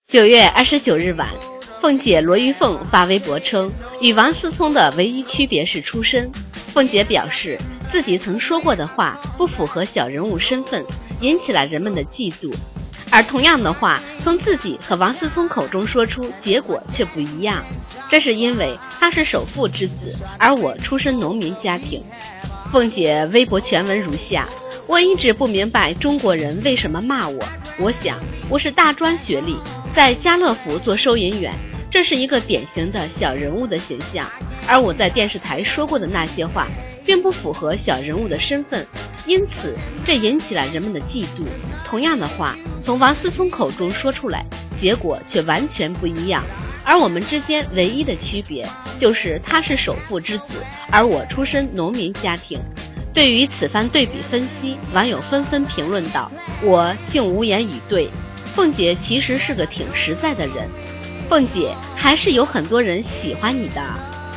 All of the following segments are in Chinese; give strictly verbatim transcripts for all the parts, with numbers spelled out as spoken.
九月二十九日晚，凤姐罗玉凤发微博称，与王思聪的唯一区别是出身。凤姐表示，自己曾说过的话不符合小人物身份，引起了人们的嫉妒。而同样的话从自己和王思聪口中说出，结果却不一样。这是因为他是首富之子，而我出身农民家庭。凤姐微博全文如下：我一直不明白中国人为什么骂我。我想，我是大专学历，在家乐福做收银员，这是一个典型的小人物的形象。而我在电视台说过的那些话，并不符合小人物的身份，因此这引起了人们的嫉妒。同样的话从王思聪口中说出来，结果却完全不一样。而我们之间唯一的区别，就是他是首富之子，而我出身农民家庭。对于此番对比分析，网友纷纷评论道：我竟无言以对。凤姐其实是个挺实在的人，凤姐还是有很多人喜欢你的。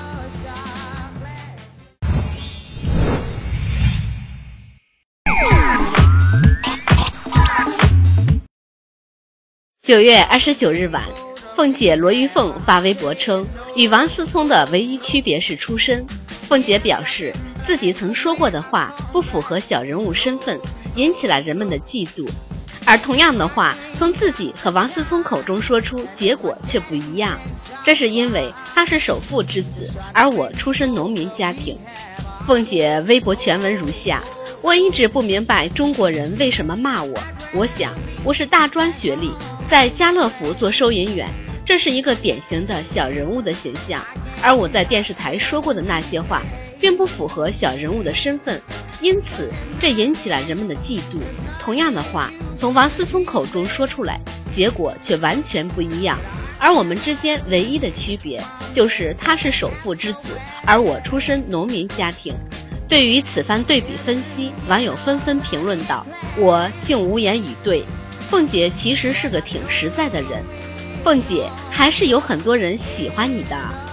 九月二十九日晚，凤姐罗玉凤发微博称，与王思聪的唯一区别是出身。凤姐表示，自己曾说过的话不符合小人物身份，引起了人们的嫉妒。而同样的话从自己和王思聪口中说出，结果却不一样。这是因为他是首富之子，而我出身农民家庭。凤姐微博全文如下：我一直不明白中国人为什么骂我。我想，我是大专学历，在家乐福做收银员，这是一个典型的小人物的形象。而我在电视台说过的那些话，并不符合小人物的身份，因此这引起了人们的嫉妒。同样的话从王思聪口中说出来，结果却完全不一样。而我们之间唯一的区别，就是他是首富之子，而我出身农民家庭。对于此番对比分析，网友纷纷评论道：我竟无言以对。凤姐其实是个挺实在的人，凤姐还是有很多人喜欢你的。